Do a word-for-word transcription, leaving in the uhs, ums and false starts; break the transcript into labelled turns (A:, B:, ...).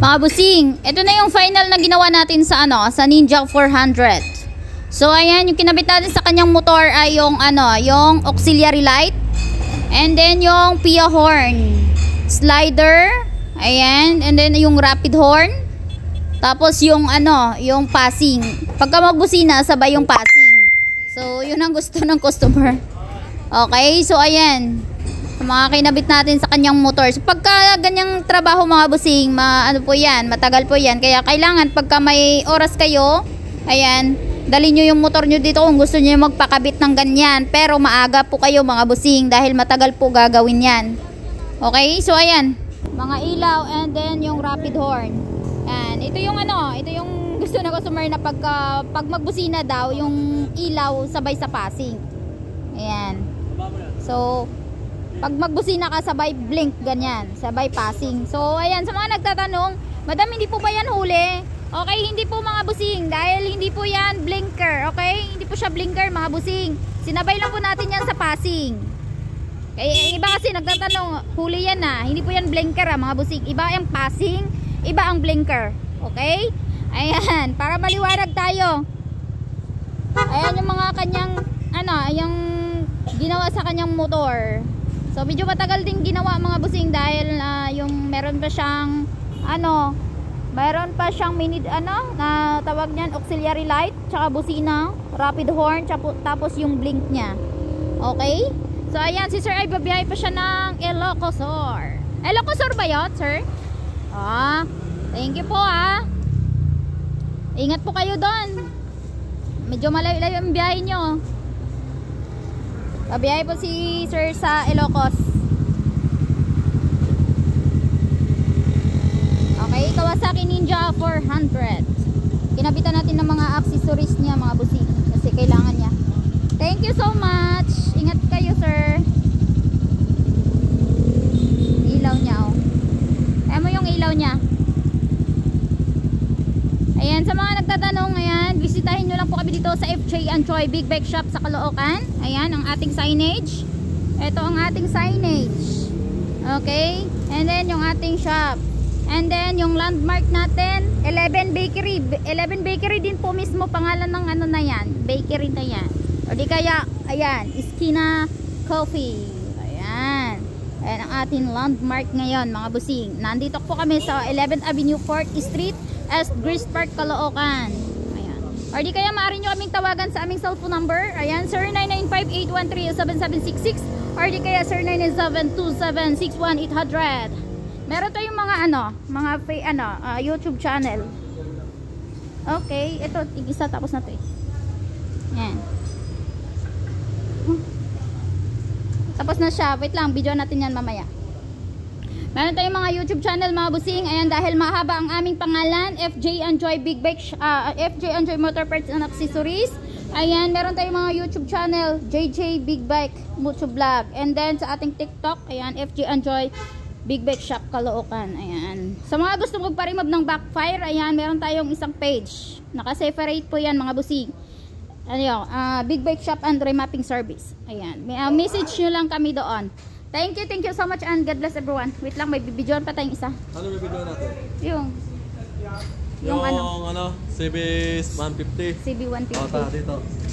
A: Mga busing, ito na yung final na ginawa natin sa ano, sa Ninja four hundred. So ayan, yung kinabit natin sa kanyang motor ay yung ano, yung auxiliary light. And then yung P I A horn, slider, ayan, and then yung rapid horn. Tapos yung ano, yung passing. Pagka magbusina, sabay yung passing. So yun ang gusto ng customer. Okay, so ayan, mga kinabit natin sa kanyang motor. So pagka ganyang trabaho mga busing, ma, ano po yan, matagal po yan. Kaya kailangan pagka may oras kayo, ayan, dali nyo yung motor nyo dito kung gusto nyo magpakabit ng ganyan. Pero maaga po kayo mga busing dahil matagal po gagawin yan. Okay, so ayan, mga ilaw and then yung rapid horn. Ayan, ito yung ano, ito yung gusto na customer na pagka, pag magbusina daw, yung ilaw sabay sa passing. Ayan. So pag magbusina ka, sabay blink, ganyan, sabay passing. So ayan, sa mga nagtatanong, madam, hindi po ba yan huli? Okay, hindi po mga busing, dahil hindi po yan blinker. Okay, hindi po siya blinker mga busing, sinabay lang po natin yan sa passing. Kaya iba kasi nagtatanong, huli yan na, hindi po yan blinker ah, mga busing. Iba yung passing, iba ang blinker. Okay, ayan, para maliwanag tayo. Ayan yung mga kanyang ano, yung ginawa sa kanyang motor. So medyo matagal din ginawa mga busing dahil uh, yung meron pa siyang ano, meron pa siyang mini ano, na tawag niyan auxiliary light, tsaka busina, rapid horn, tsaka, tapos yung blink niya. Okay? So ayan, si sir ay babiyahe pa siya ng Ilocosur. Ilocosur ba yun, sir? Ah, thank you po ah. Ingat po kayo doon. Medyo malayo-layo yung biyahe nyo. Pabiyahe po si sir sa Ilocos. Okay, Kawasaki Ninja four hundred. Kinabitan natin ng mga accessories niya mga busing kasi kailangan niya. Thank you so much. Ingat kayo sir. Ilaw niya oh. Ayan mo yung ilaw niya. Ayan, sa mga nagtatanong, ayan, bisitahin nyo lang po kami dito sa F J and Choi Big Bike Shop sa Caloocan. Ayan, ang ating signage. Ito ang ating signage. Okay? And then, yung ating shop. And then, yung landmark natin, eleven Bakery. eleven Bakery din po mismo, pangalan ng ano na yan. Bakery na yan. O di kaya, ayan, Esquina Coffee. Ayan. Ayan ang ating landmark ngayon, mga busing. Nandito po kami sa eleventh Avenue fourth Street, as Grace Park, Caloocan. Ayan. Or di kaya maaari nyo kaming tawagan sa aming cellphone number. Ayan, sir nine nine five, eight one three, seven seven six six. Or di kaya sir nine nine seven, two seven six one, eight hundred. Meron tayong mga ano, mga ano, uh, YouTube channel. Okay, ito tig-isa tapos na to eh. Ayan. Tapos na siya. Wait lang, video natin yan mamaya. Meron tayong mga YouTube channel mga busing. Ayan, dahil mahaba ang aming pangalan, F J and Joy Big Bike, uh, F J and Joy Motor Parts and Accessories. Ayan, meron tayong mga YouTube channel, J J Big Bike Moto Vlog. And then sa ating TikTok, ayan, F J and Joy Big Bike Shop Caloocan. Ayan. Sa mga gusto magpa-remove ng backfire, ayan, meron tayong isang page. Naka-separate po yan mga busing. Ano yun, uh, Big Bike Shop and Remapping Service. Ayan, may uh, message nyo lang kami doon. Thank you, thank you so much and God bless everyone. Wait lang, may bibidyoan pa tayong isa.
B: Ano bibidyoan natin?
A: Yung
B: Yung, yung ano? ano? C B one fifty.
A: C B one fifty.
B: O, ta, dito.